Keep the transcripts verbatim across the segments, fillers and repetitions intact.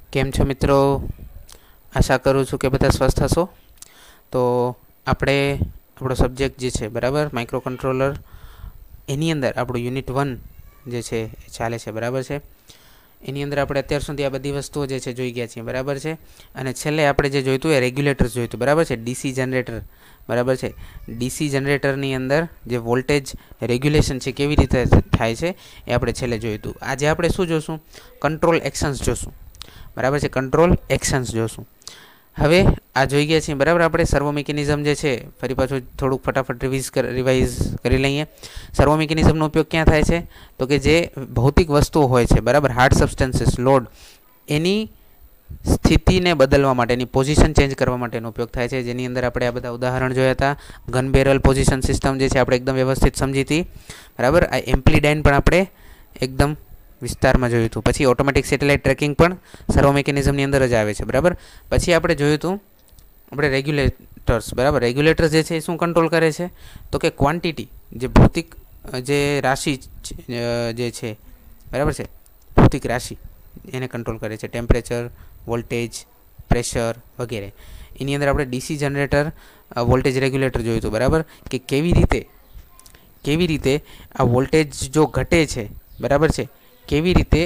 કેમ છો મિત્રો? આશા કરું છું કે બધા સ્વસ્થ હશો. તો આપણે આપણો સબ્જેક્ટ જે છે બરાબર માઇક્રો કંટ્રોલર, એની અંદર આપણું યુનિટ વન જે છે એ ચાલે છે બરાબર છે. એની અંદર આપણે અત્યાર સુધી આ બધી વસ્તુઓ જે છે જોઈ ગયા છીએ બરાબર છે. અને છેલ્લે આપણે જે જોઈતું એ રેગ્યુલેટર્સ જોઈતું બરાબર છે, ડીસી જનરેટર બરાબર છે. ડીસી જનરેટરની અંદર જે વોલ્ટેજ રેગ્યુલેશન છે કેવી રીતે થાય છે એ આપણે છેલ્લે જોઈતું. આજે આપણે શું જોશું? કંટ્રોલ એક્શન્સ જોશું બરાબર છે. કંટ્રોલ એક્શન્સ જોશું. હવે આ જોઈ ગયા છીએ બરાબર. આપણે સર્વો મિકેનિઝમ જે છે ફરી પાછું થોડુંક ફટાફટ રિવાઇઝ રિવાઇઝ કરી લઈએ. સર્વો મિકેનિઝમનો ઉપયોગ ક્યાં થાય છે? તો કે જે ભૌતિક વસ્તુઓ હોય છે બરાબર, હાર્ડ સબસ્ટન્સીસ, લોડ, એની સ્થિતિને બદલવા માટે, એની પોઝિશન ચેન્જ કરવા માટેનો ઉપયોગ થાય છે. જેની અંદર આપણે આ બધા ઉદાહરણ જોયા હતા. ગન બેરલ પોઝિશન સિસ્ટમ જે છે આપણે એકદમ વ્યવસ્થિત સમજી હતી બરાબર. આ એમ્પ્લીડાઇન પણ આપણે એકદમ વિસ્તારમાં જોયું હતું. પછી ઓટોમેટિક સેટેલાઇટ ટ્રેકિંગ પણ સર્વો મિકેનિઝમની અંદર જ આવે છે બરાબર. પછી આપણે જોયું હતું આપણે રેગ્યુલેટર્સ બરાબર. રેગ્યુલેટર્સ જે છે એ શું કંટ્રોલ કરે છે? તો કે ક્વોન્ટિટી, જે ભૌતિક જે રાશિ જે છે બરાબર છે, ભૌતિક રાશિ એને કંટ્રોલ કરે છે. ટેમ્પરેચર, વોલ્ટેજ, પ્રેશર વગેરે. એની અંદર આપણે ડીસી જનરેટર, વોલ્ટેજ રેગ્યુલેટર જોયું હતું બરાબર, કે કેવી રીતે કેવી રીતે આ વોલ્ટેજ જો ઘટે છે બરાબર છે, કેવી રીતે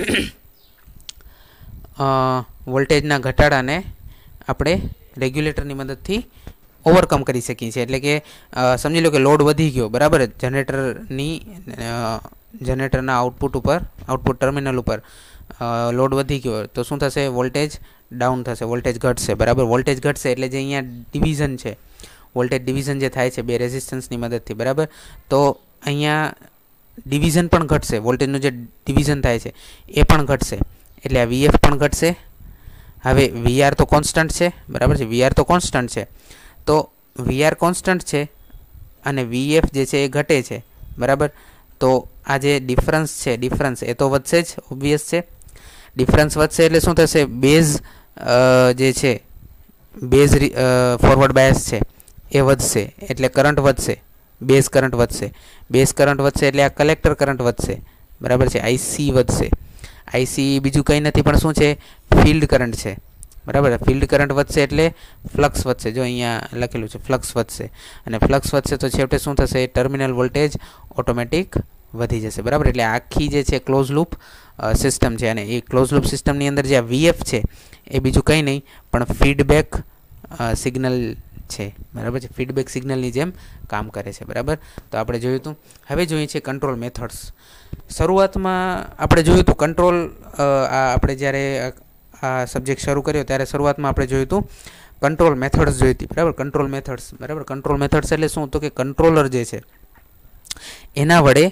વોલ્ટેજના ઘટાડાને આપણે રેગ્યુલેટરની મદદથી ઓવરકમ કરી શકીએ છીએ. એટલે કે સમજી લો કે લોડ વધી ગયો બરાબર, જનરેટરની જનરેટરના આઉટપુટ ઉપર, આઉટપુટ ટર્મિનલ ઉપર લોડ વધી ગયો તો શું થશે? વોલ્ટેજ ડાઉન થશે, વોલ્ટેજ ઘટશે બરાબર. વોલ્ટેજ ઘટશે એટલે જે અહીંયા ડિવિઝન છે, વોલ્ટેજ ડિવિઝન જે થાય છે બે રેઝિસ્ટન્સની મદદથી બરાબર, તો અહીંયા ડિવિઝન પણ ઘટશે. વોલ્ટેજનું જે ડિવિઝન થાય છે એ પણ ઘટશે, એટલે આ વીએફ પણ ઘટશે. હવે વીઆર તો કોન્સ્ટન્ટ છે બરાબર છે, વીઆર તો કોન્સ્ટન્ટ છે. તો વીઆર કોન્સ્ટન્ટ છે અને વીએફ જે છે એ ઘટે છે બરાબર. તો આ જે ડિફરન્સ છે, ડિફરન્સ એ તો વધશે જ, ઓબ્વિયસ છે. ડિફરન્સ વધશે એટલે શું થશે? બેઝ જે છે, બેઝ ફોરવર્ડ બાયસ છે એ વધશે એટલે કરંટ વધશે, બેઝ કરંટ વધશે. બેઝ કરંટ વધશે એટલે આ કલેક્ટર કરંટ વધશે બરાબર છે. આઈસી વધશે. આઈસી બીજું કંઈ નથી પણ શું છે? ફિલ્ડ કરંટ છે બરાબર. ફિલ્ડ કરંટ વધશે એટલે ફ્લક્સ વધશે. જો અહીંયા લખેલું છે ફ્લક્સ વધશે, અને ફ્લક્સ વધશે તો છેવટે શું થશે? ટર્મિનલ વોલ્ટેજ ઓટોમેટિક વધી જશે બરાબર. એટલે આખી જે છે ક્લોઝ લૂપ સિસ્ટમ છે, અને એ ક્લોઝ લૂપ સિસ્ટમની અંદર જે આ વીએફ છે એ બીજું કંઈ નહીં પણ ફીડબેક સિગ્નલ છે બરાબર છે. ફીડબેક સિગ્નલની જેમ કામ કરે છે બરાબર. તો આપણે જોયું હતું. હવે જોઈએ છે કંટ્રોલ મેથડ્સ. શરૂઆતમાં આપણે જોયું હતું કંટ્રોલ, આ આપણે જ્યારે આ સબ્જેક્ટ શરૂ કર્યો ત્યારે શરૂઆતમાં આપણે જોયું હતું કંટ્રોલ મેથડ્સ જોઈ હતી બરાબર. કંટ્રોલ મેથડ્સ બરાબર. કંટ્રોલ મેથડ્સ એટલે શું? તો કે કંટ્રોલર જે છે એના વડે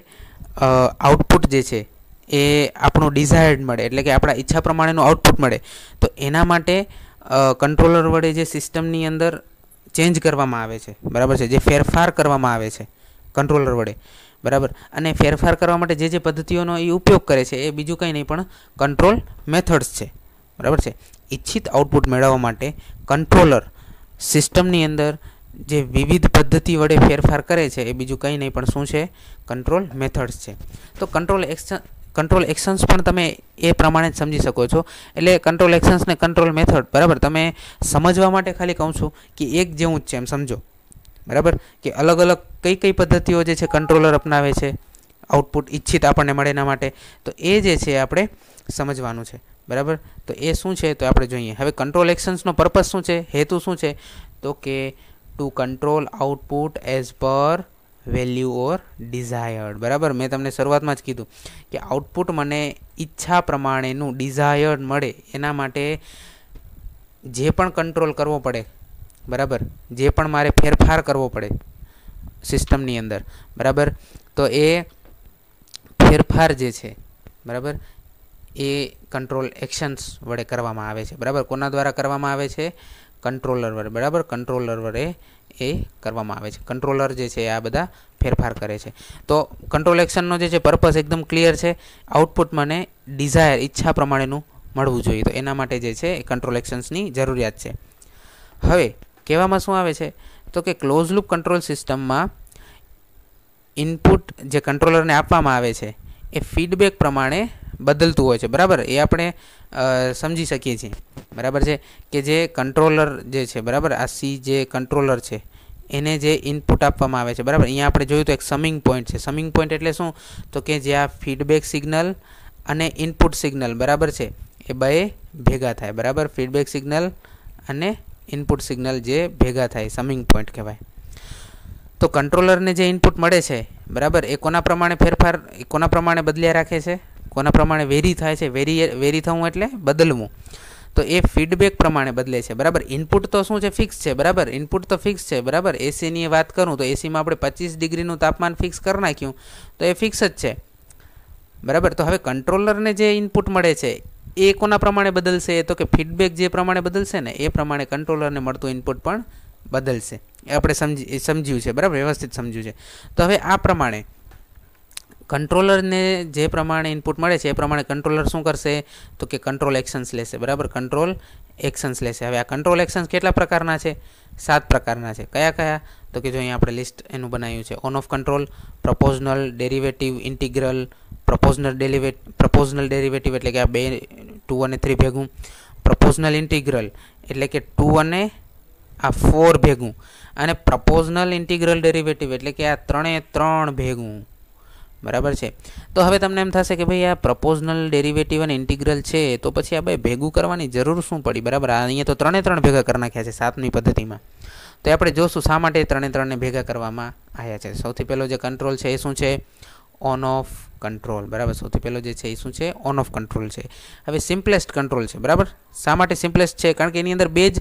આઉટપુટ જે છે એ આપણું ડિઝાયર્ડ મળે, એટલે કે આપણા ઈચ્છા પ્રમાણેનું આઉટપુટ મળે. તો એના માટે કંટ્રોલર વડે જે સિસ્ટમની અંદર ચેન્જ કરવામાં આવે છે બરાબર છે, જે ફેરફાર કરવામાં આવે છે કંટ્રોલર વડે બરાબર. અને ફેરફાર કરવા માટે જે જે પદ્ધતિઓનો એ ઉપયોગ કરે છે એ બીજું કંઈ નહીં પણ કંટ્રોલ મેથડ્સ છે બરાબર છે. ઈચ્છિત આઉટપુટ મેળવવા માટે કંટ્રોલર સિસ્ટમની અંદર જે વિવિધ પદ્ધતિ વડે ફેરફાર કરે છે એ બીજું કંઈ નહીં પણ શું છે? કંટ્રોલ મેથડ્સ છે. તો કંટ્રોલ એક્શન કંટ્રોલ એક્શન્સ પણ તમે એ પ્રમાણે જ સમજી શકો છો. એટલે કંટ્રોલ એક્શન્સ ને કંટ્રોલ મેથડ બરાબર તમે સમજવા માટે ખાલી કહું છું કે એક જેવું જ છે એમ સમજો બરાબર. કે અલગ અલગ કઈ કઈ પદ્ધતિઓ જે છે કંટ્રોલર અપનાવે છે આઉટપુટ ઈચ્છિત આપણને મળે એના માટે, તો એ જે છે આપણે સમજવાનું છે બરાબર. તો એ શું છે તો આપણે જોઈએ. હવે કંટ્રોલ એક્શન્સનો પર્પસ શું છે, હેતુ શું છે? તો કે to control output as per value or desired બરાબર. મેં તમને શરૂઆતમાં જ કીધું કે આઉટપુટ મને ઈચ્છા પ્રમાણેનું ડિઝાયર્ડ મળે એના માટે જે પણ કંટ્રોલ કરવો પડે બરાબર, જે પણ મારે ફેરફાર કરવો પડે સિસ્ટમની અંદર બરાબર, તો એ ફેરફાર જે છે બરાબર એ કંટ્રોલ એક્શન્સ વડે કરવામાં આવે છે બરાબર. કોના દ્વારા કરવામાં આવે છે? કંટ્રોલર વડે બરાબર. કંટ્રોલર વડે એ કરવામાં આવે છે. કંટ્રોલર જે છે આ બધા ફેરફાર કરે છે. તો કંટ્રોલ એક્શનનો જે છે પર્પસ એકદમ ક્લિયર છે. આઉટપુટ મને ડિઝાયર, ઈચ્છા પ્રમાણેનું મળવું જોઈએ, તો એના માટે જે છે એ કંટ્રોલ એક્શન્સની જરૂરિયાત છે. હવે કહેવામાં શું આવે છે તો કે ક્લોઝ લૂપ કંટ્રોલ સિસ્ટમમાં ઇનપુટ જે કંટ્રોલરને આપવામાં આવે છે એ ફીડબેક પ્રમાણે બદલતું હોય છે, બરાબર. એ આપણે સમજી શકીએ છીએ, બરાબર છે, કે જે કંટ્રોલર જે છે, બરાબર, આ સી જે કંટ્રોલર છે એને જે ઇનપુટ આપવામાં આવે છે, બરાબર. અહીંયા આપણે જોયું તો એક સમિંગ પોઈન્ટ છે. સમિંગ પોઈન્ટ એટલે શું? તો કે જ્યાં ફીડબેક સિગ્નલ અને ઇનપુટ સિગ્નલ, બરાબર છે, એ બે ભેગા થાય, બરાબર. ફીડબેક સિગ્નલ અને ઇનપુટ સિગ્નલ જે ભેગા થાય, સમિંગ પોઈન્ટ કહેવાય. તો કંટ્રોલરને જે ઇનપુટ મળે છે, બરાબર, એ કોના પ્રમાણે ફેરફાર એ કોના પ્રમાણે બદલ્યા રાખે છે, કોના પ્રમાણે વેરી થાય છે. વેરી વેરી થવું એટલે બદલવું. તો એ ફીડબેક પ્રમાણે બદલે છે, બરાબર. ઇનપુટ તો શું છે? ફિક્સ છે, બરાબર. ઇનપુટ તો ફિક્સ છે, બરાબર. એસીની વાત કરું તો એસીમાં આપણે પચીસ ડિગ્રીનું તાપમાન ફિક્સ કરી નાખ્યું તો એ ફિક્સ જ છે, બરાબર. તો હવે કંટ્રોલરને જે ઇનપુટ મળે છે એ કોના પ્રમાણે બદલશે? તો કે ફીડબેક જે પ્રમાણે બદલશે ને એ પ્રમાણે કંટ્રોલરને મળતું ઇનપુટ પણ બદલશે. એ આપણે સમજી સમજ્યું છે, બરાબર, વ્યવસ્થિત સમજ્યું છે. તો હવે આ પ્રમાણે કંટ્રોલરને જે પ્રમાણે ઇનપુટ મળે છે એ પ્રમાણે કંટ્રોલર શું કરશે? તો કે કંટ્રોલ એક્શન્સ લેશે, બરાબર. કંટ્રોલ એક્શન્સ લેશે. હવે આ કંટ્રોલ એક્શન્સ કેટલા પ્રકારના છે? સાત પ્રકારના છે. કયા કયા? તો કે જો અહીંયા આપણે લિસ્ટ એનું બનાવ્યું છે. On off control, proportional, derivative, integral, proportional derivate proportional derivative એટલે કે આ બે ટુ અને થ્રી ભેગું, પ્રપોઝનલ ઇન્ટિગ્રલ એટલે કે ટુ અને આ ફોર ભેગું, અને પ્રપોઝનલ ઇન્ટિગ્રલ ડેરિવેટિવ એટલે કે આ ત્રણે ત્રણ ભેગું, બરાબર છે. તો હવે તમને એમ થશે કે ભાઈ આ પ્રપોઝનલ ડેરિવેટિવ અને ઇન્ટિગ્રલ છે તો પછી આ બે ભેગું કરવાની જરૂર શું પડી, બરાબર. આ અહીંયા તો ત્રણે ત્રણ ભેગા કરી નાખ્યા છે સાતમી પદ્ધતિમાં. તો આપણે જોશું શા માટે ત્રણે ત્રણને ભેગા કરવામાં આવ્યા છે. સૌથી પહેલો જે કંટ્રોલ છે એ શું છે? ઓન ઓફ કંટ્રોલ, બરાબર. સૌથી પહેલો જે છે એ શું છે? ઓન ઓફ કંટ્રોલ છે. હવે સિમ્પલેસ્ટ કંટ્રોલ છે, બરાબર. શા માટે સિમ્પલેસ્ટ છે? કારણ કે એની અંદર બે જ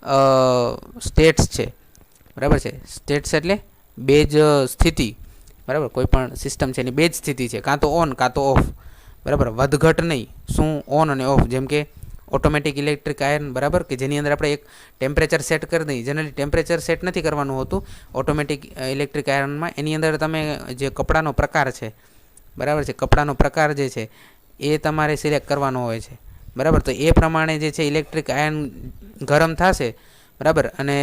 સ્ટેટ્સ છે, બરાબર છે. સ્ટેટ્સ એટલે બે જ સ્થિતિ, બરાબર. કોઈ પણ સિસ્ટમ છે એની બે જ સ્થિતિ છે, કાં તો ઓન કાં તો ઓફ, બરાબર. વધઘટ નહીં. શું? ઓન અને ઓફ. જેમ કે ઓટોમેટિક ઇલેક્ટ્રિક આયર્ન, બરાબર, કે જેની અંદર આપણે એક ટેમ્પરેચર સેટ કરી દઈએ. જનરલી ટેમ્પરેચર સેટ નથી કરવાનું હોતું ઓટોમેટિક ઇલેક્ટ્રિક આયર્નમાં. એની અંદર તમે જે કપડાનો પ્રકાર છે, બરાબર છે, કપડાનો પ્રકાર જે છે એ તમારે સિલેક્ટ કરવાનો હોય છે, બરાબર. તો એ પ્રમાણે જે છે ઇલેક્ટ્રિક આયર્ન ગરમ થશે, બરાબર. અને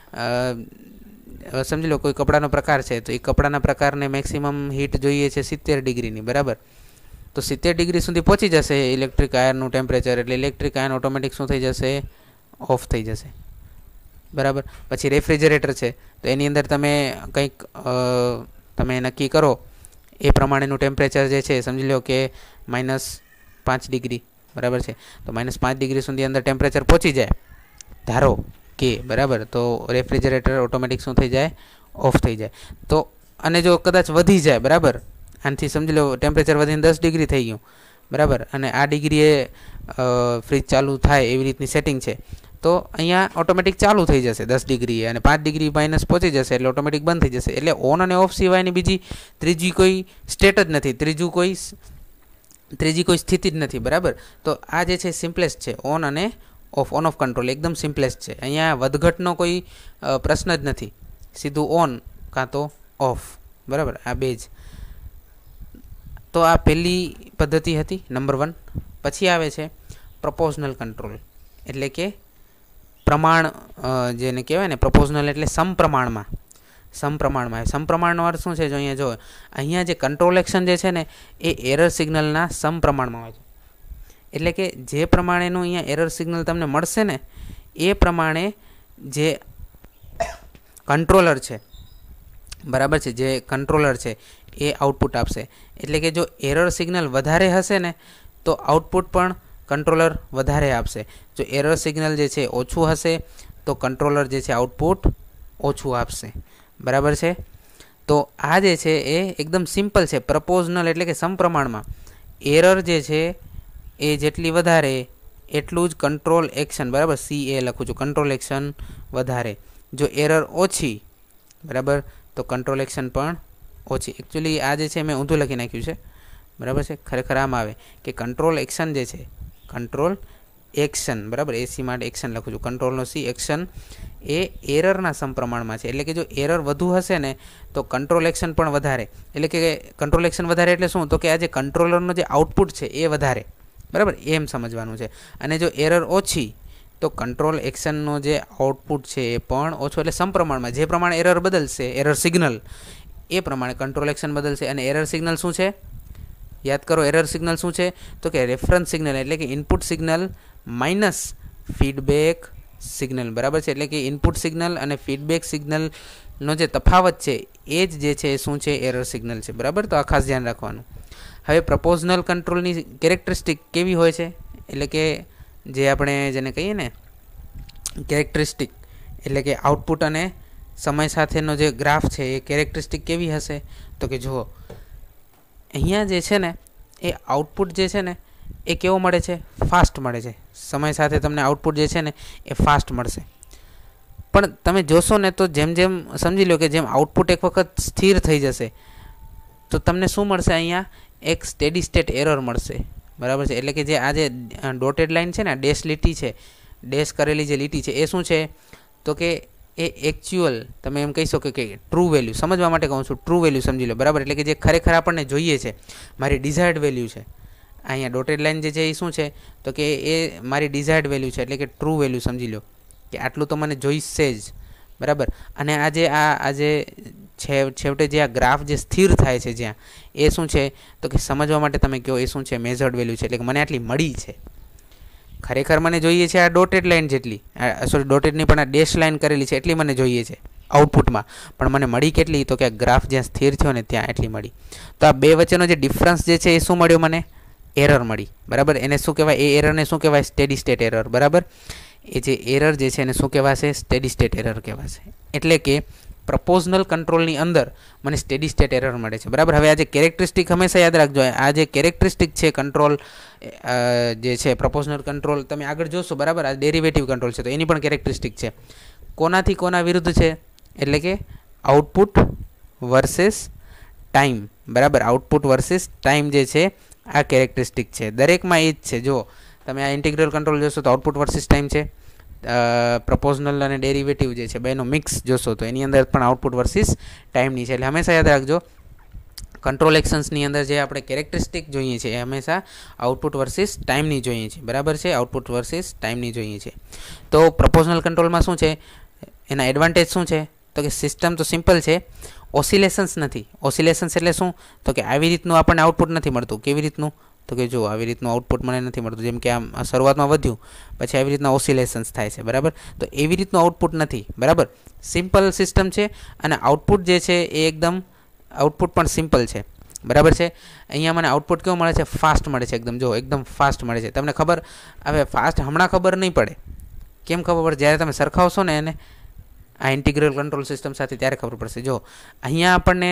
સમજી લો કોઈ કપડાનો પ્રકાર છે તો એ કપડાના પ્રકારને મેક્સિમમ હીટ જોઈએ છે સિત્તેર ડિગ્રીની, બરાબર. તો સિત્તેર ડિગ્રી સુધી પહોંચી જશે ઇલેક્ટ્રિક આયર્નનું ટેમ્પરેચર, એટલે ઇલેક્ટ્રિક આયર્ન ઓટોમેટિક શું થઈ જશે? ઓફ થઈ જશે, બરાબર. પછી રેફ્રિજરેટર છે તો એની અંદર તમે કંઈક તમે નક્કી કરો એ પ્રમાણેનું ટેમ્પરેચર જે છે સમજી લો કે માઇનસ પાંચ ડિગ્રી, બરાબર છે. તો માઇનસ પાંચ ડિગ્રી સુધી અંદર ટેમ્પરેચર પહોંચી જાય ધારો કે, બરાબર. તો રેફ્રિજરેટર ઓટોમેટિક શું થઈ જાય? ઓફ થઈ જાય. તો અને જો કદાચ વધી જાય, બરાબર, આનાથી સમજી લો ટેમ્પરેચર વધીને દસ ડિગ્રી થઈ ગયું, બરાબર, અને આ ડિગ્રીએ ફ્રીજ ચાલુ થાય એવી રીતની સેટિંગ છે તો અહીંયા ઓટોમેટિક ચાલુ થઈ જશે દસ ડિગ્રીએ, અને પાંચ ડિગ્રી માઇનસ પહોંચી જશે એટલે ઓટોમેટિક બંધ થઈ જશે. એટલે ઓન અને ઓફ સિવાયની બીજી ત્રીજી કોઈ સ્ટેટ જ નથી, ત્રીજું કોઈ ત્રીજી કોઈ સ્થિતિ જ નથી, બરાબર. તો આ જે છે સિમ્પલેસ્ટ છે, ઓન અને ઓફ. ઓન ઓફ કંટ્રોલ એકદમ સિમ્પલેસ્ટ છે. અહીંયા વધઘટનો કોઈ પ્રશ્ન જ નથી, સીધું ઓન કાં તો ઓફ, બરાબર. આ બે જ. તો આ પહેલી પદ્ધતિ હતી, નંબર વન. પછી આવે છે પ્રપોઝનલ કંટ્રોલ, એટલે કે પ્રમાણ જેને કહેવાય ને, પ્રપોઝનલ એટલે સમપ્રમાણમાં, સમપ્રમાણમાં. સમપ્રમાણનો અર્થ શું છે? જો અહીંયા જો અહીંયા જે કંટ્રોલ એક્શન જે છે ને એ એરર સિગ્નલના સમપ્રમાણમાં હોય છે. એટલે કે જે પ્રમાણેનું અહીંયા એરર સિગ્નલ તમને મળશે ને એ પ્રમાણે જે કંટ્રોલર છે, બરાબર છે, જે કંટ્રોલર છે એ આઉટપુટ આપશે. એટલે કે જો એરર સિગ્નલ વધારે હશે ને તો આઉટપુટ પણ કંટ્રોલર વધારે આપશે. જો એરર સિગ્નલ જે છે ઓછું હશે તો કંટ્રોલર જે છે આઉટપુટ ઓછું આપશે, બરાબર છે. તો આ જે છે એ એકદમ સિમ્પલ છે. પ્રપોઝનલ એટલે કે સમપ્રમાણમાં એરર જે છે એ જેટલી વધારે એટલું જ કંટ્રોલ એક્શન, બરાબર, સી એ લખું છું, કંટ્રોલ એક્શન વધારે. જો એરર ઓછી, બરાબર, તો કંટ્રોલ એક્શન પણ ઓછી. એકચ્યુઅલી આ જે છે મેં ઊંધું લખી નાખ્યું છે, બરાબર છે. ખરેખર આમ આવે કે કંટ્રોલ એક્શન જે છે, કંટ્રોલ એક્શન, બરાબર, એસી માટે એક્શન લખું છું, કંટ્રોલનો સી, એક્શન એ એરરના સમપ્રમાણમાં છે. એટલે કે જો એરર વધુ હશે ને તો કંટ્રોલ એક્શન પણ વધારે. એટલે કે કંટ્રોલ એક્શન વધારે એટલે શું? તો કે આ જે કંટ્રોલરનો જે આઉટપુટ છે એ વધારે, બરાબર, એમ સમજવાનું છે. અને જો એરર ઓછી તો કંટ્રોલ એક્શનનો જે આઉટપુટ છે એ પણ ઓછો. એટલે સમપ્રમાણમાં જે પ્રમાણે એરર બદલશે, એરર સિગ્નલ, એ પ્રમાણે કંટ્રોલ એક્શન બદલશે. અને એરર સિગ્નલ શું છે? याद करो एरर सिग्नल शू है तो कि रेफरन्स सिग्नल एटले कि input signal minus feedback signal बराबर है। एटले कि इनपुट सिग्नल और फीडबेक सिग्नल नो जे तफावत है ए ज जे छे शुं छे एरर सिग्नल है बराबर। तो आ खास ध्यान रखवानुं। हवे प्रपोजनल कंट्रोल नी केरेक्टरिस्टिक केवी होय छे एटले कि जे आपणे जेने कहीए ने केरेक्टरिस्टिक एटले कि आउटपुट अने समय साथेनो जे ग्राफ है ए केरेक्टरिस्टिक केवी हशे तो कि जुओ अहींया जे छे ने ए आउटपुट जे छे ने ए केवो मळे छे फास्ट मळे छे। समय साथे तमने आउटपुट जे छे ने ए फास्ट मळशे पण तमे जोशो ने तो जेम जेम समजी लो कि जेम आउटपुट एक वखत स्थिर थई जशे तो तमने शुं मळशे अहींया एक स्टेडी स्टेट एरर मळशे बराबर है। एटले कि जे आ जे डॉटेड लाइन है ने डेश लीटी है डेश करेली जे लीटी है ए शुं छे तो कि ए एक्चुअल तमे एम कही शको कि ट्रू वेल्यू समझवा माटे कहूँ छूं ट्रू वेल्यू समझी लो बराबर। एटले कि जे खरेखर आपणे जोईए छे मारी डिजायर्ड वेल्यू है अहींया डॉटेड लाइन जे छे ए शुं छे तो कि ए मारी डिजायर्ड वेल्यू है एटले कि ट्रू वेल्यू समझी लो कि आटलू तो मने जोईशे ज बराबर। अने आजे आ आजे छे छेवटे जे आ ग्राफ जे स्थिर थाय छे ज्यां ए शुं छे तो कि समझवा माटे तमे कहो ए शुं छे मेजर्ड वेल्यू छे एटले कि मने आटली मળી छे। खरेखर मने जोईए छे आ डॉटेड लाइन जेटली सॉरी डॉटेड नहीं पण आ डेश लाइन करेली छे एटली मने जोईए छे आउटपुट में पण मने मળી केटली तो कि ग्राफ ज्यां स्थिर थयो ने त्यां एटली मળી। तो आ बे वच्चेनो जे डिफरन्स जे छे ए शुं मळ्यो मने एरर मળી बराबर। एने शुं कहेवाय ए एरर ने शुं कहेवाय स्टेडी स्टेट एरर बराबर। ए जे एरर जे छे एने शुं कहेवाशे स्टेडी स्टेट एरर कहेवाशे। एटले कि प्रपोजनल कंट्रोल नी अंदर मने स्टेडी स्टेट एरर मळे छे बराबर। हवे आ जे केरेक्टरिस्टिक हमेशा याद राखजो आ जे केरेक्टरिस्टिक छे कंट्रोल जे छे प्रपोजनल कंट्रोल तमे आगळ जोशो बराबर। आ डेरिवेटिव कंट्रोल छे तो एनी पण केरेक्टरिस्टिक छे कोनाथी कोना विरुद्ध छे एटले कि आउटपुट वर्सेस टाइम बराबर। आउटपुट वर्सेस टाइम जे छे आ केरेक्टरिस्टिक छे दरेक में ए ज छे। जो तमे आ इंटीग्रल कंट्रोल जोशो तो आउटपुट वर्सेस टाइम छे प्रपोजनल और डेरिवेटिव जे छे बेनो मिक्स जोशो तो एनी अंदर पण आउटपुट वर्सेस टाइम नी छे। एटले हमेशा याद राखजो कंट्रोल एक्शन्स नी अंदर जे आपणे केरेक्टरिस्टिक जोईए छे हमेशा आउटपुट वर्सेस टाइम नी जोईए छे बराबर छे। आउटपुट वर्सेस टाइम नी जोईए छे। तो प्रपोजनल कंट्रोल में शुं छे एना एडवांटेज शुं छे तो कि सिस्टम तो सिंपल है ऑसिलेशन्स नहीं। ऑसिलेशन्स एटले शुं तो कि आवी रीतनु आपणे आउटपुट नहीं मळतुं केवी रीतनु तो कि जो आवी रीतनु आउटपुट मने नहीं मळतुं जेम कि आम शरूआत में वध्युं पछी आवी रीतना ऑसिलेशन्स थाय छे बराबर। तो एवी रीतनु आउटपुट नहीं बराबर सिंपल सिस्टम है अने आउटपुट जे छे ए एकदम आउटपुट पण सिंपल है बराबर है। अहींया मने आउटपुट केवुं मळे छे फास्ट मळे छे एकदम जो एकदम फास्ट मळे छे। तमने खबर हवे फास्ट हमणां खबर नहीं पड़े केम खबर पड़े ज्यारे तमे सरखावशो ने एने आ इंटीग्रल कंट्रोल सिस्टम साथे त्यारे खबर पड़शे। जो अहींया आपणने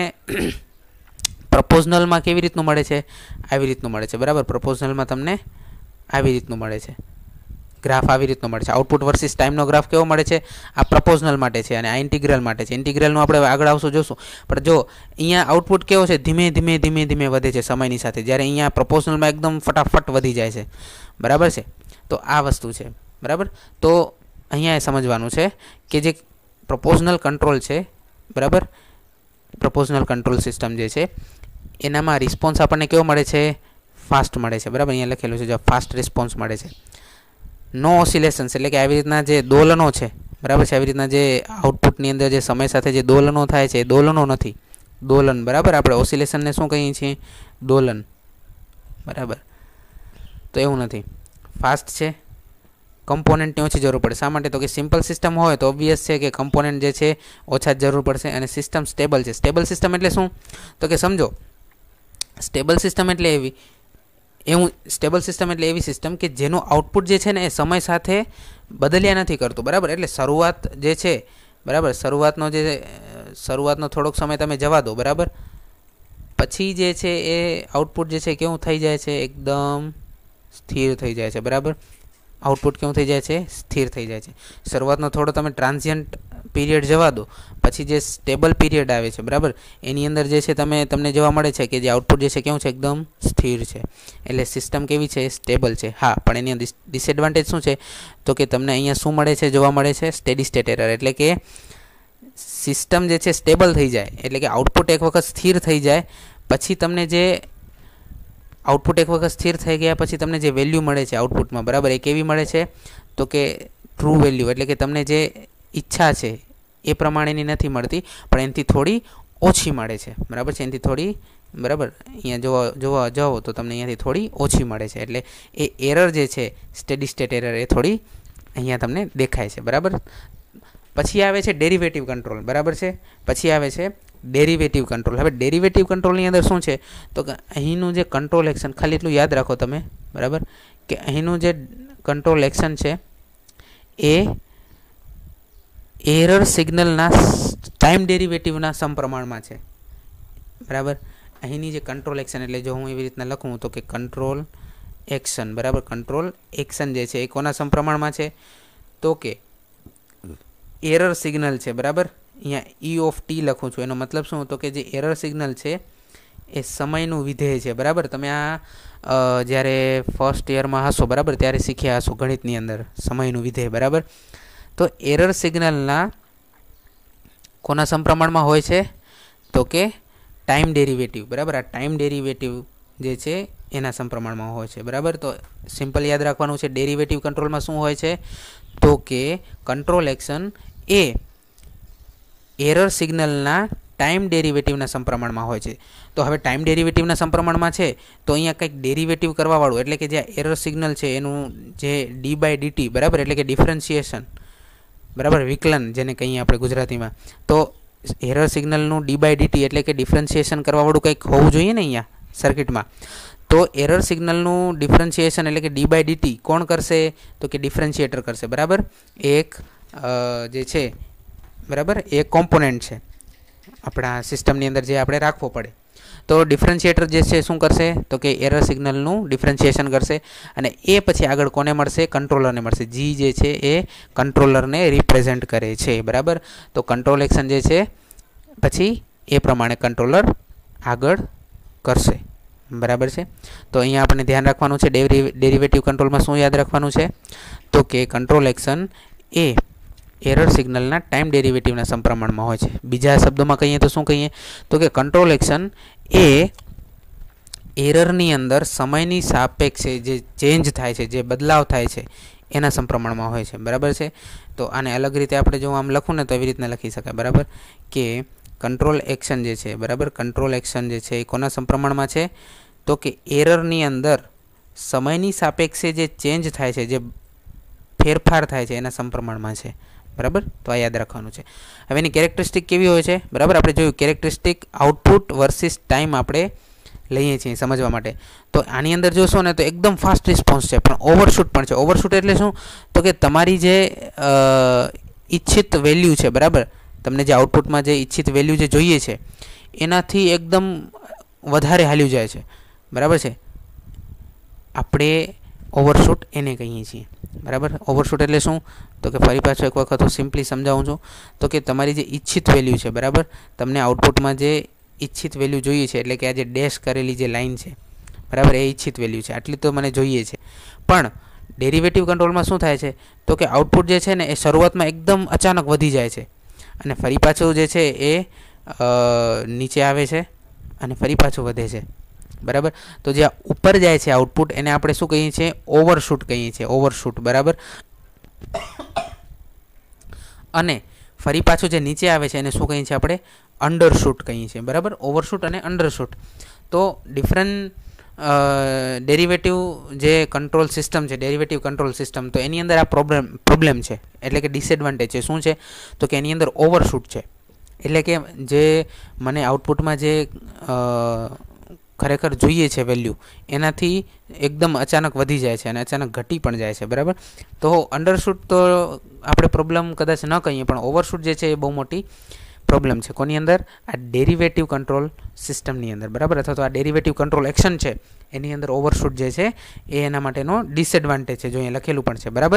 प्रपोजनल में केवी रीतनुं मळे छे आवी रीतनुं मळे छे बराबर। प्रपोजनल में तमने आवी रीतनुं मळे छे ग्राफ आवी रीतनुं मळे छे। आउटपुट वर्सेस टाइम नो ग्राफ केवो मळे छे आ प्रपोजनल माटे छे अने आ इंटीग्रल माटे छे। इंटीग्रल नो आपणे आगळ आवशो जोशुं पण जो अहींया आउटपुट केवो छे धीमे धीमे धीमे धीमे वधे छे समयनी साथे ज्यारे अहींया प्रपोजनल में एकदम फटाफट वधी जाय छे बराबर छे। तो आ वस्तु छे बराबर। तो अहींया समजवानुं छे कि जे प्रपोजनल कंट्रोल है बराबर प्रपोजनल कंट्रोल सिस्टम जे छे एनामां रिस्पोन्स आपणे केवो मळे छे फास्ट मळे छे बराबर। अहींया लखेलुं छे जो फास्ट रिस्पोन्स मळे छे। नो ऑसिलेशन्स एटले कि आवी रीतना जे दोलनो छे बराबर छे आवी रीतना जे आउटपुटनी अंदर जे समय साथे जे दोलनो थाय छे दोलनो नथी दोलन बराबर। आपणे ऑसिलेशन ने शुं कहीए छीए दोलन बराबर। तो एवुं नथी फास्ट छे कम्पोनेंट ओછી जरूर पड़े शा माटे तो कि सिंपल सिस्टम होय तो ऑब्वियस है कि कम्पोनेंट जे छे ओछा जरूर पड़शे अने सिस्टम स्टेबल है। स्टेबल सिस्टम एटले शुं तो कि समझो स्टेबल सिस्टम एटले एवी एवं स्टेबल सिस्टम एटले एवी सिस्टम कि जेनो आउटपुट जे छे ने ए समय साथे बदल्या नथी करतो बराबर। एटले शरूआत जे छे बराबर शरूआतनो जे शरूआतनो थोड़ोक समय तमे जवा दो बराबर पछी जे छे ए आउटपुट जे छे केवुं थई जाय छे एकदम स्थिर थई जाय छे बराबर। आउटपुट क्यों थी जाए स्थिर थी जाए शरूआतनो थोड़ो तमे ट्रांजिएंट पीरियड जवा दो पछी जे स्टेबल पीरियड आवे छे बराबर एनी अंदर जे छे तमे तमने जोवा मळे छे कि जे आउटपुट जे छे केवुं छे एकदम स्थिर छे एटले सिस्टम केवी छे स्टेबल छे। हाँ पण एनी डिसएडवांटेज शुं छे तो कि तमने अहींया शुं मळे छे जोवा मळे छे स्टेडी स्टेट एरर एटले कि सिस्टम जे छे स्टेबल थई जाए एटले कि आउटपुट एक वखत स्थिर थई जाए पछी तमने जे आउटपुट एक वखत स्थिर थई गया पछी तमने जे वेल्यू मळे छे आउटपुट में बराबर ए केवी मळे छे तो कि ट्रू वेल्यू एटले कि तमने जे इच्छा छे ए प्रमाणेनी नथी मळती पण एनाथी थोड़ी ओछी मळे छे बराबर छे एनाथी थोड़ी બરાબર અહીંયા જોવા જોવા જાઓ તો તમને અહીંયાથી થોડી ઓછી મળે છે, એટલે એ એરર જે છે સ્ટેડી સ્ટેટ એરર એ થોડી અહીંયા તમને દેખાય છે. બરાબર. પછી આવે છે ડેરિવેટિવ કંટ્રોલ. બરાબર છે. પછી આવે છે ડેરિવેટિવ કંટ્રોલ. હવે ડેરિવેટિવ કંટ્રોલની અંદર શું છે તો કે અહીંનું જે કંટ્રોલ એક્શન, ખાલી એટલું યાદ રાખો તમે, બરાબર, કે અહીંનું જે કંટ્રોલ એક્શન છે એ એરર સિગ્નલના ટાઈમ ડેરિવેટિવના સમપ્રમાણમાં છે. બરાબર. અહીંની જે કંટ્રોલ એક્શન, એટલે જો હું એવી રીતના લખું તો કે કંટ્રોલ એક્શન, બરાબર, કંટ્રોલ એક્શન જે છે એ કોના સમપ્રમાણમાં છે તો કે એરર સિગ્નલ છે. બરાબર. અહીંયા ઈ ઓફ ટી લખું છું, એનો મતલબ શું તો કે જે એરર સિગ્નલ છે એ સમયનું વિધેય છે. બરાબર. તમે આ જ્યારે ફર્સ્ટ યરમાં હશો, બરાબર, ત્યારે શીખ્યા હશો ગણિતની અંદર સમયનું વિધેય. બરાબર. તો એરર સિગ્નલના કોના સમપ્રમાણમાં હોય છે તો કે ટાઈમ ડેરિવેટિવ. બરાબર. આ ટાઈમ ડેરિવેટિવ જે છે એના સમપ્રમાણમાં હોય છે. બરાબર. તો સિમ્પલ યાદ રાખવાનું છે ડેરિવેટિવ કંટ્રોલમાં શું હોય છે તો કે કંટ્રોલ એક્શન એ એરર સિગ્નલના ટાઈમ ડેરિવેટિવના સમપ્રમાણમાં હોય છે. તો હવે ટાઈમ ડેરિવેટિવના સમપ્રમાણમાં છે તો અહીંયા કંઈક ડેરિવેટિવ કરવાવાળું, એટલે કે જે એરર સિગ્નલ છે એનું જે ડી બાય ડીટી, બરાબર, એટલે કે ડિફરન્શિએશન, બરાબર, વિકલન જેને કહીએ આપણે ગુજરાતીમાં, તો એરર સિગ્નલનું ડી બાય ડીટી એટલે કે ડિફરન્શિએશન કરવાવાળું કંઈક હોવું જોઈએ ને અહીંયા સર્કિટમાં. તો એરર સિગ્નલનું ડિફરન્શિએશન એટલે કે ડી બાય ડીટી કોણ કરશે તો કે ડિફરન્શિએટર કરશે. બરાબર. એક જે છે, બરાબર, એ કોમ્પોનન્ટ છે આપણા સિસ્ટમની અંદર જે આપણે રાખવો પડે. તો ડિફરન્શિએટર જે છે શું કરશે તો કે એરર સિગ્નલનું ડિફરન્શિએશન કરશે અને એ પછી આગળ કોને મળશે કંટ્રોલરને મળશે. જી જે છે એ કંટ્રોલરને રિપ્રેઝેન્ટ કરે છે. બરાબર. તો કંટ્રોલ એક્શન જે છે પછી એ પ્રમાણે કંટ્રોલર આગળ કરશે. બરાબર છે. તો અહીંયા આપણે ધ્યાન રાખવાનું છે ડેરિવેટિવ કંટ્રોલમાં શું યાદ રાખવાનું છે તો કે કંટ્રોલ એક્શન એ એરર સિગ્નલના ટાઈમ ડેરિવેટિવના સમપ્રમાણમાં હોય છે. બીજા શબ્દોમાં કહીએ તો શું કહીએ તો કે કંટ્રોલ એક્શન એ એરરની અંદર સમયની સાપેક્ષે જે ચેન્જ થાય છે, જે બદલાવ થાય છે એના સમપ્રમાણમાં હોય છે. બરાબર છે. તો આને અલગ રીતે આપણે જો આમ લખું ને તો એવી રીતના લખી શકાય. બરાબર. કે કંટ્રોલ એક્શન જે છે, બરાબર, કંટ્રોલ એક્શન જે છે એ કોના સમપ્રમાણમાં છે તો કે એરરની અંદર સમયની સાપેક્ષે જે ચેન્જ થાય છે, જે ફેરફાર થાય છે એના સમપ્રમાણમાં છે. બરાબર. તો આ યાદ રાખવાનું છે. હવે એની કેરેક્ટરિસ્ટિક કેવી હોય છે, બરાબર, આપણે જોયું કેરેક્ટરિસ્ટિક આઉટપુટ વર્સિસ ટાઈમ આપણે લઈએ છીએ સમજવા માટે. તો આની અંદર જોશો ને તો એકદમ ફાસ્ટ રિસ્પોન્સ છે, પણ ઓવરશૂટ પણ છે. ઓવરશૂટ એટલે શું તો કે તમારી જે ઈચ્છિત વેલ્યુ છે, બરાબર, તમને જે આઉટપુટમાં જે ઈચ્છિત વેલ્યુ જે જોઈએ છે એનાથી એકદમ વધારે હાલ્યું જાય છે. બરાબર છે. આપણે ઓવરશૂટ એને કહીએ છીએ. બરાબર. ઓવરશૂટ એટલે શું તો કે ફરી પાછું એક વખત હું સિમ્પલી સમજાવું છું તો કે તમારી જે ઈચ્છિત વેલ્યુ છે, બરાબર, તમને આઉટપુટમાં જે ઈચ્છિત વેલ્યુ જોઈએ છે, એટલે કે આ જે ડેશ કરેલી જે લાઇન છે, બરાબર, એ ઈચ્છિત વેલ્યુ છે, આટલી તો મને જોઈએ છે. પણ ડેરિવેટિવ કંટ્રોલમાં શું થાય છે તો કે આઉટપુટ જે છે ને એ શરૂઆતમાં એકદમ અચાનક વધી જાય છે અને ફરી પાછું જે છે એ નીચે આવે છે અને ફરી પાછું વધે છે. બરાબર. તો જે ઉપર જાય છે આઉટપુટ એને આપણે શું કહીએ છીએ ઓવરશૂટ કહીએ છીએ. ઓવરશૂટ. બરાબર. અને ફરી પાછું જે નીચે આવે છે એને શું કહીએ છીએ આપણે અંડરશૂટ કહીએ છીએ. બરાબર. ઓવરશૂટ અને અંડરશૂટ. તો ડિફરન્ટ ડેરિવેટિવ જે કંટ્રોલ સિસ્ટમ છે, ડેરિવેટિવ કંટ્રોલ સિસ્ટમ, તો એની અંદર આ પ્રોબ્લેમ પ્રોબ્લેમ છે, એટલે કે ડિસએડવાન્ટેજ છે. શું છે તો કે એની અંદર ઓવરશૂટ છે, એટલે કે જે મને આઉટપુટમાં જે ખરેખર જોઈએ છે વેલ્યુ એનાથી એકદમ અચાનક વધી જાય છે અને અચાનક ઘટી પણ જાય છે. બરાબર. તો અંડરશૂટ તો આપણે પ્રોબ્લેમ કદાચ ન કહીએ, પણ ઓવરશૂટ જે છે એ બહુ મોટી પ્રોબ્લેમ છે. કોની અંદર? આ ડેરિવેટિવ કંટ્રોલ સિસ્ટમની અંદર. બરાબર. અથવા તો આ ડેરિવેટિવ કંટ્રોલ એક્શન છે એની અંદર ઓવરશૂટ જે છે એ એના માટેનો ડિસએડવાન્ટેજ છે, જો અહીંયા લખેલું પણ છે. બરાબર.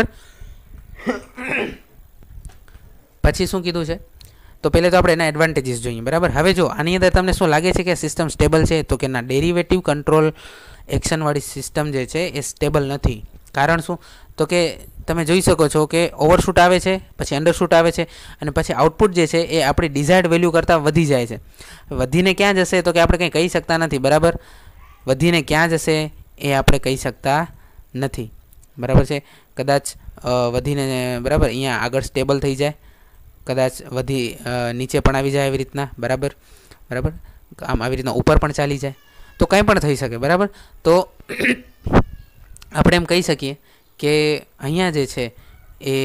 પછી શું કીધું છે તો પહેલાં તો આપણે એના એડવાન્ટેજીસ જોઈએ. બરાબર. હવે જો આની અંદર તમને શું લાગે છે કે સિસ્ટમ સ્ટેબલ છે તો કે ના, ડેરિવેટિવ કંટ્રોલ એક્શનવાળી સિસ્ટમ જે છે એ સ્ટેબલ નથી. કારણ શું તો કે તમે જોઈ શકો છો કે ઓવરશૂટ આવે છે, પછી અંડરશૂટ આવે છે અને પછી આઉટપુટ જે છે એ આપણી ડિઝાયર્ડ વેલ્યુ કરતાં વધી જાય છે. વધીને ક્યાં જશે તો કે આપણે કંઈ કહી શકતા નથી. બરાબર. વધીને ક્યાં જશે એ આપણે કહી શકતા નથી. બરાબર છે. કદાચ વધીને, બરાબર, અહીંયા આગળ સ્ટેબલ થઈ જાય, કદાચ વધી નીચે પણ આવી જાય એવી રીતના. બરાબર. બરાબર. આમ આવી રીતના ઉપર પણ ચાલી જાય, તો કંઈ પણ થઈ શકે, બરાબર. તો આપણે એમ કહી શકીએ કે અહીંયા જે છે એ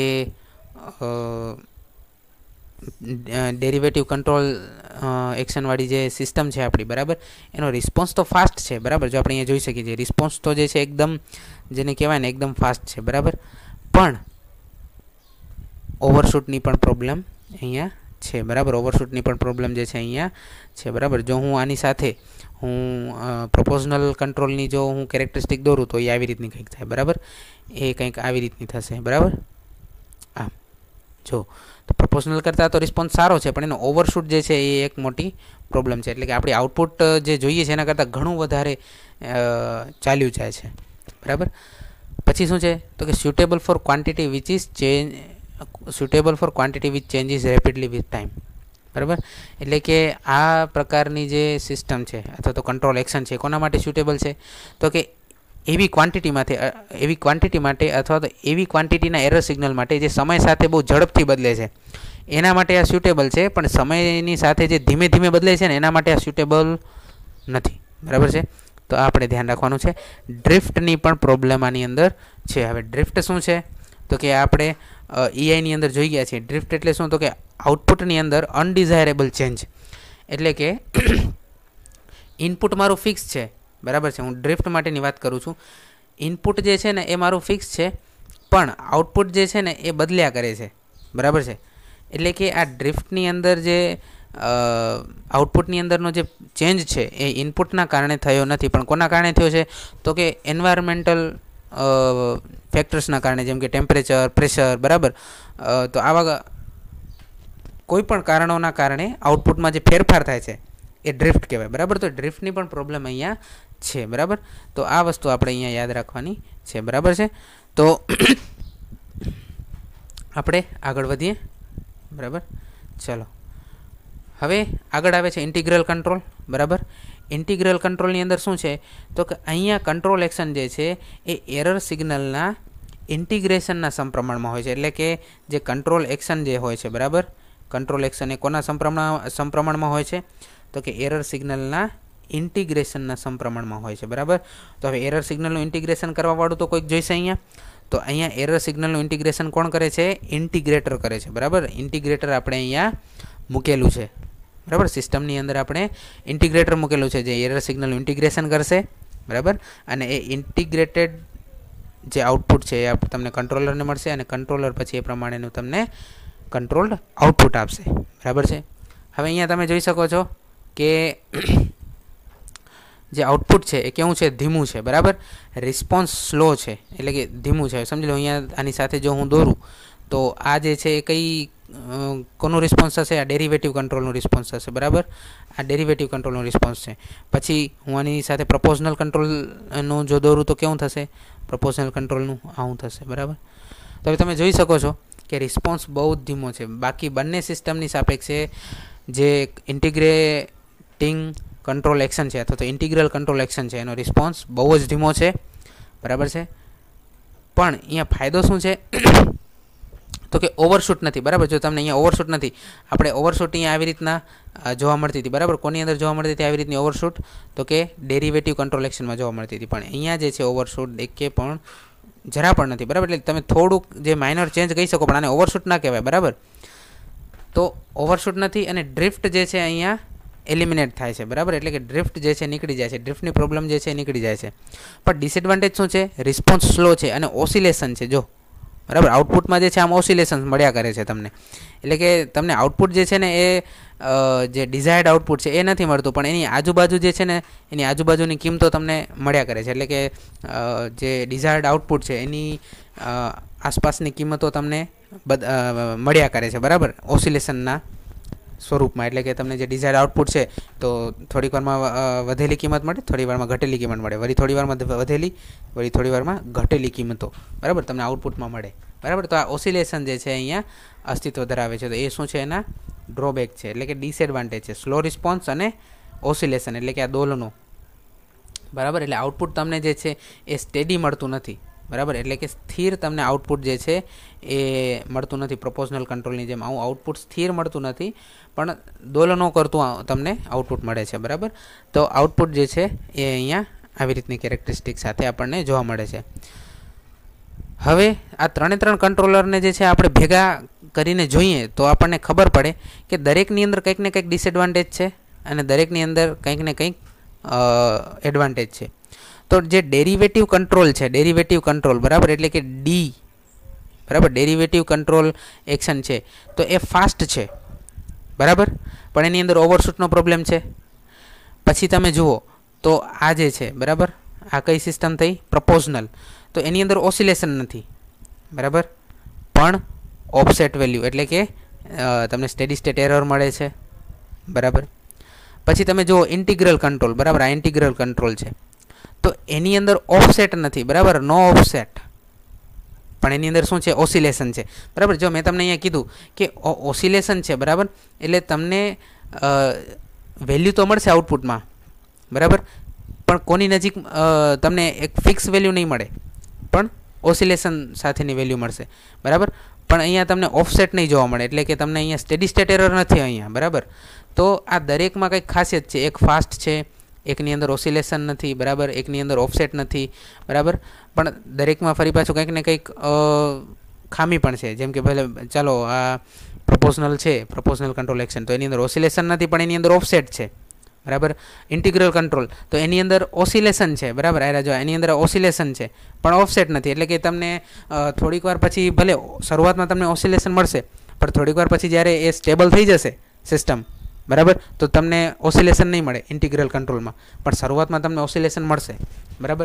ડેરિવેટિવ કંટ્રોલ એક્શનવાળી જે સિસ્ટમ છે આપણી, બરાબર, એનો રિસ્પોન્સ તો ફાસ્ટ છે, બરાબર. જો આપણે અહીંયા જોઈ શકીએ છીએ રિસ્પોન્સ તો જે છે એકદમ, જેને કહેવાય ને એકદમ ફાસ્ટ છે, બરાબર. પણ ઓવરશૂટની પણ પ્રોબ્લેમ અહીંયા છે, બરાબર. ઓવરશૂટની પણ પ્રોબ્લેમ જે છે અહીંયા છે, બરાબર. જો હું આની સાથે હું પ્રોપોઝનલ કંટ્રોલની જો હું કેરેક્ટરિસ્ટિક દોરું તો એ આવી રીતની કંઈક થાય, બરાબર. એ કંઈક આવી રીતની થશે, બરાબર. આમ જો તો પ્રોપોઝનલ કરતાં તો રિસ્પોન્સ સારો છે, પણ એનો ઓવરશૂટ જે છે એ એક મોટી પ્રોબ્લેમ છે. એટલે કે આપણી આઉટપુટ જે જોઈએ છે એના કરતાં ઘણું વધારે ચાલ્યું જાય છે, બરાબર. પછી શું છે તો કે suitable for quantity which is change suitable for quantity which changes rapidly with time, બરાબર. એટલે કે આ પ્રકારની જે સિસ્ટમ છે અથવા તો કંટ્રોલ એક્શન છે કોના માટે સ્યુટેબલ છે, તો કે એવી ક્વોન્ટિટીમાંથી એવી ક્વોન્ટિટી માટે અથવા તો એવી ક્વોન્ટિટીના એરર સિગ્નલ માટે જે સમય સાથે બહુ ઝડપથી બદલે છે એના માટે આ સ્યુટેબલ છે, પણ સમયની સાથે જે ધીમે ધીમે બદલે છે ને એના માટે આ સ્યુટેબલ નથી, બરાબર છે. તો આ આપણે ધ્યાન રાખવાનું છે. ડ્રિફ્ટની પણ પ્રોબ્લેમ આની અંદર છે. હવે ડ્રિફ્ટ શું છે તો કે આપણે ઈઆઈની અંદર જોઈ ગયા છીએ. ડ્રિફ્ટ એટલે શું તો કે આઉટપુટની અંદર અનડિઝાયરેબલ ચેન્જ, એટલે કે ઇનપુટ મારું ફિક્સ છે, બરાબર છે. હું ડ્રિફ્ટ માટેની વાત કરું છું. ઇનપુટ જે છે ને એ મારું ફિક્સ છે, પણ આઉટપુટ જે છે ને એ બદલ્યા કરે છે, બરાબર છે. એટલે કે આ ડ્રિફ્ટની અંદર જે આઉટપુટની અંદરનો જે ચેન્જ છે એ ઇનપુટના કારણે થયો નથી, પણ કોના કારણે થયો છે તો કે એન્વાયરમેન્ટલ ફેક્ટર્સના કારણે, જેમ કે ટેમ્પરેચર, પ્રેશર, બરાબર. તો આવા કોઈ પણ કારણોના કારણે આઉટપુટમાં જે ફેરફાર થાય છે એ ડ્રિફ્ટ કહેવાય, બરાબર. તો ડ્રિફ્ટની પણ પ્રોબ્લેમ અહીંયા છે, બરાબર. તો આ વસ્તુ આપણે અહીંયા યાદ રાખવાની છે, બરાબર છે. તો આપણે આગળ વધીએ, બરાબર. ચલો હવે આગળ આવે છે ઇન્ટિગ્રલ કંટ્રોલ, બરાબર. ઇન્ટિગ્રલ કંટ્રોલની અંદર શું છે તો કે અહીંયા કંટ્રોલ એક્શન જે છે એ એરર સિગ્નલના ઇન્ટિગ્રેશનના સમપ્રમાણમાં હોય છે. એટલે કે જે કંટ્રોલ એક્શન જે હોય છે, બરાબર, કંટ્રોલ એક્શન એ કોના સમપ્રમાણ સમપ્રમાણમાં હોય છે તો કે એરર સિગ્નલના ઇન્ટિગ્રેશનના સમપ્રમાણમાં હોય છે, બરાબર. તો હવે એરર સિગ્નલનું ઇન્ટિગ્રેશન કરવાવાળું તો કોઈક જોઈશે અહીંયા. તો અહીંયા એરર સિગ્નલનું ઇન્ટિગ્રેશન કોણ કરે છે? ઇન્ટિગ્રેટર કરે છે, બરાબર. ઇન્ટિગ્રેટર આપણે અહીંયા મૂકેલું છે, બરાબર. સિસ્ટમની અંદર આપણે ઇન્ટિગ્રેટર મૂકેલું છે જે એરર સિગ્નલનું ઇન્ટિગ્રેશન કરશે, બરાબર. અને એ ઇન્ટિગ્રેટેડ જે આઉટપુટ છે એ તમને કંટ્રોલરને મળશે અને કંટ્રોલર પછી એ પ્રમાણેનું તમને કંટ્રોલ્ડ આઉટપુટ આપશે, બરાબર છે. હવે અહીંયા તમે જોઈ શકો છો કે જે આઉટપુટ છે એ કેવું છે? ધીમું છે, બરાબર. રિસ્પોન્સ સ્લો છે, એટલે કે ધીમું છે. સમજી લો અહીંયા આની સાથે જો હું દોરું તો આ જે છે એ કઈ કોનો રિસ્પોન્સ થશે? આ ડેરિવેટિવ કંટ્રોલનો રિસ્પોન્સ થશે, બરાબર. આ ડેરિવેટિવ કંટ્રોલનો રિસ્પોન્સ છે. પછી હું આની સાથે પ્રપોઝનલ કંટ્રોલનું જો દોરું તો કેવું થશે? પ્રપોઝનલ કંટ્રોલનું આવું થશે, બરાબર. તો હવે તમે જોઈ શકો છો કે રિસ્પોન્સ બહુ જ ધીમો છે. બાકી બંને સિસ્ટમની સાપેક્ષે જે ઇન્ટિગ્રેટિંગ કંટ્રોલ એક્શન છે અથવા તો ઇન્ટિગ્રલ કંટ્રોલ એક્શન છે એનો રિસ્પોન્સ બહુ જ ધીમો છે, બરાબર છે. પણ અહીંયા ફાયદો શું છે તો કે ઓવરશૂટ નથી, બરાબર. જો તમને અહીંયા ઓવરશૂટ નથી, આપણે ઓવરશૂટ અહીંયા આવી રીતના જોવા મળતી હતી, બરાબર. કોની અંદર જોવા મળતી હતી આવી રીતની ઓવરશૂટ? તો કે ડેરિવેટિવ કંટ્રોલ એક્શનમાં જોવા મળતી હતી. પણ અહીંયા જે છે ઓવરશૂટ એકે પણ જરા પણ નથી, બરાબર. એટલે તમે થોડુંક જે માઇનર ચેન્જ કહી શકો પણ આને ઓવરશૂટ ના કહેવાય, બરાબર. તો ઓવરશૂટ નથી અને ડ્રિફ્ટ જે છે અહીંયા એલિમિનેટ થાય છે, બરાબર. એટલે કે ડ્રિફ્ટ જે છે નીકળી જાય છે, ડ્રિફ્ટની પ્રોબ્લેમ જે છે નીકળી જાય છે. પણ ડિસએડવાન્ટેજ શું છે? રિસ્પોન્સ સ્લો છે અને ઓસિલેશન છે, જો, બરાબર. આઉટપુટમાં જે છે આમ ઓસિલેશન મળ્યા કરે છે તમને, એટલે કે તમને આઉટપુટ જે છે ને એ જે ડિઝાયર્ડ આઉટપુટ છે એ નથી મળતું, પણ એની આજુબાજુ જે છે ને એની આજુબાજુની કિંમતો તમને મળ્યા કરે છે. એટલે કે જે ડિઝાયર્ડ આઉટપુટ છે એની આસપાસની કિંમતો તમને મળ્યા કરે છે, બરાબર, ઓસિલેશનના સ્વરૂપમાં. એટલે કે તમને જે ડિઝાયર્ડ આઉટપુટ છે તો થોડીક વારમાં વધેલી કિંમત મળે, થોડી વારમાં ઘટેલી કિંમત મળે, વળી થોડી વારમાં વધેલી, વળી થોડી વારમાં ઘટેલી કિંમતો, બરાબર, તમને આઉટપુટમાં મળે, બરાબર. તો આ ઓસિલેશન જે છે અહીંયા અસ્તિત્વ ધરાવે છે. તો એ શું છે? એના ડ્રોબેક છે, એટલે કે ડિસએડવાન્ટેજ છે. સ્લો રિસ્પોન્સ અને ઓસિલેશન, એટલે કે આ દોલનો, બરાબર. એટલે આઉટપુટ તમને જે છે એ સ્ટેડી મળતું નથી, બરાબર, એટલે કે સ્થિર તમને આઉટપુટ જે છે એ મળતું નથી. પ્રોપોર્શનલ કંટ્રોલની જેમ આવું આઉટપુટ સ્થિર મળતું નથી, પણ દોલનો કરતું તમને આઉટપુટ મળે છે. બરાબર, તો આઉટપુટ જે છે એ અહીંયા આવી રીતની કેરેક્ટરિસ્ટિક સાથે આપણને જોવા મળે છે. હવે આ ત્રણે ત્રણ કંટ્રોલરને જે છે આપણે ભેગા કરીને જોઈએ તો આપણને ખબર પડે કે દરેકની અંદર કંઈક ને કંઈક ડિસએડવાન્ટેજ છે અને દરેકની અંદર કંઈક ને કંઈક એડવાન્ટેજ છે. તો જે ડેરિવેટિવ કંટ્રોલ છે, ડેરિવેટિવ કંટ્રોલ બરાબર, એટલે કે ડી બરાબર, ડેરિવેટિવ કંટ્રોલ એક્શન છે, તો એ ફાસ્ટ છે. બરાબર, પણ એની અંદર ઓવરશૂટનો પ્રોબ્લેમ છે. પછી તમે જુઓ તો આ જે છે બરાબર, આ કઈ સિસ્ટમ થઈ? પ્રપોઝનલ. તો એની અંદર ઓસિલેશન નથી. બરાબર, પણ ઓફસેટ વેલ્યુ એટલે કે તમને સ્ટેડી સ્ટેટ એરર મળે છે. બરાબર, પછી તમે જુઓ ઇન્ટિગ્રલ કંટ્રોલ. બરાબર, આ ઇન્ટિગ્રલ કંટ્રોલ છે, તો એની અંદર ઓફસેટ નથી. બરાબર, નો ઓફસેટ, પણ એની અંદર શું છે? ઓસિલેશન છે. બરાબર, જો મેં તમને અહીંયા કીધું કે ઓસિલેશન છે. બરાબર, એટલે તમને વેલ્યુ તો મળશે આઉટપુટમાં. બરાબર, પણ કોની નજીક તમને એક ફિક્સ વેલ્યુ નહીં મળે, પણ ઓસિલેશન સાથેની વેલ્યુ મળશે. બરાબર, પણ અહીંયા તમને ઓફસેટ નહીં જોવા મળે, એટલે કે તમને અહીંયા સ્ટેડી સ્ટેટ એરર નથી અહીંયા. બરાબર, તો આ દરેકમાં કંઈક ખાસિયત છે. એક ફાસ્ટ છે, એકની અંદર ઓસિલેશન નથી. બરાબર, એકની અંદર ઓફસેટ નથી. બરાબર, પણ દરેકમાં ફરી પાછું કંઈક ને કંઈક ખામી પણ છે. જેમ કે ભલે ચાલો આ પ્રપોઝનલ છે, પ્રપોઝનલ કંટ્રોલ એક્શન, તો એની અંદર ઓસિલેશન નથી, પણ એની અંદર ઓફસેટ છે. બરાબર, ઇન્ટિગ્રલ કંટ્રોલ, તો એની અંદર ઓસિલેશન છે. બરાબર, આ જો એની અંદર ઓસિલેશન છે પણ ઓફસેટ નથી, એટલે કે તમને થોડીક વાર પછી ભલે શરૂઆતમાં તમને ઓસિલેશન મળશે, પણ થોડીક વાર પછી જ્યારે એ સ્ટેબલ થઈ જશે સિસ્ટમ, બરાબર, તો તમને ઓસિલેશન નહીં મળે ઇન્ટિગ્રલ કંટ્રોલમાં, પણ શરૂઆતમાં તમને ઓસિલેશન મળશે. બરાબર,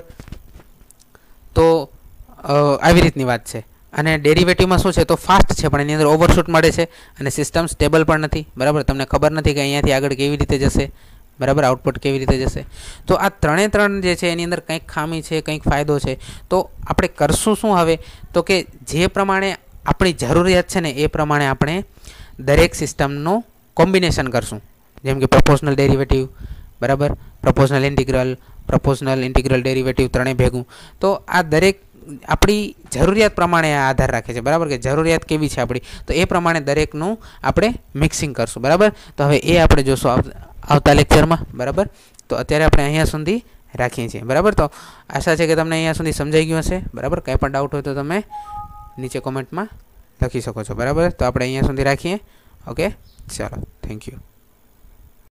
તો આવી રીતની વાત છે. અને ડેરિવેટિવમાં શું છે? તો ફાસ્ટ છે, પણ એની અંદર ઓવરશૂટ મળે છે અને સિસ્ટમ સ્ટેબલ પણ નથી. બરાબર, તમને ખબર નથી કે અહીંયાથી આગળ કેવી રીતે જશે. બરાબર, આઉટપુટ કેવી રીતે જશે. તો આ ત્રણે ત્રણ જે છે એની અંદર કંઈક ખામી છે, કંઈક ફાયદો છે. તો આપણે કરશું શું હવે? તો કે જે પ્રમાણે આપણી જરૂરિયાત છે ને એ પ્રમાણે આપણે દરેક સિસ્ટમનું કોમ્બિનેશન કરશું. જેમ કે પ્રપોઝનલ ડેરિવેટિવ, બરાબર, proportional integral, proportional integral derivative, ત્રણેય ભેગું. તો આ દરેક આપણી જરૂરિયાત પ્રમાણે આ આધાર રાખે છે. બરાબર, કે જરૂરિયાત કેવી છે આપણી, તો એ પ્રમાણે દરેકનું આપણે મિક્સિંગ કરશું. બરાબર, તો હવે એ આપણે જોશું આવતા લેક્ચરમાં. બરાબર, તો અત્યારે આપણે અહીંયા સુધી રાખીએ છીએ. બરાબર, તો આશા છે કે તમને અહીંયા સુધી સમજાઈ ગયું હશે. બરાબર, કંઈ પણ ડાઉટ હોય તો તમે નીચે કોમેન્ટમાં લખી શકો છો. બરાબર, તો આપણે અહીંયા સુધી રાખીએ. ઓકે, ચાલો, થેન્ક યુ.